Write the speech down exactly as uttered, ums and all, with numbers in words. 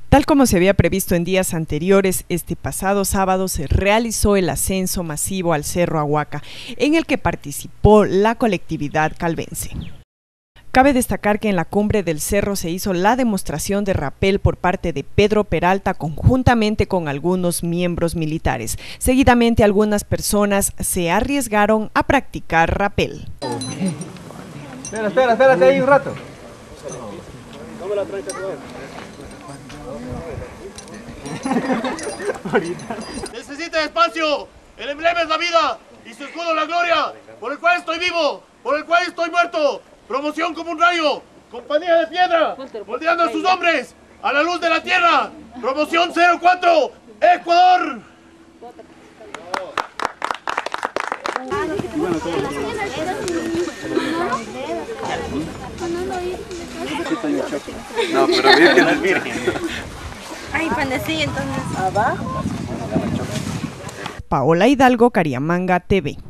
Tal como se había previsto en días anteriores, este pasado sábado se realizó el ascenso masivo al Cerro Ahuaca, en el que participó la colectividad calvense. Cabe destacar que en la cumbre del cerro se hizo la demostración de rapel por parte de Pedro Peralta conjuntamente con algunos miembros militares. Seguidamente algunas personas se arriesgaron a practicar rapel. Espera, espera, espérate ahí un rato. Necesita espacio, el emblema es la vida y su escudo la gloria, por el cual estoy vivo, por el cual estoy muerto. Promoción como un rayo, compañía de piedra, moldeando a sus hombres a la luz de la tierra. Promoción cero cuatro, Ecuador. No, pero virgen es virgen. Ay, pandecí, entonces. Paola Hidalgo, Cariamanga T V.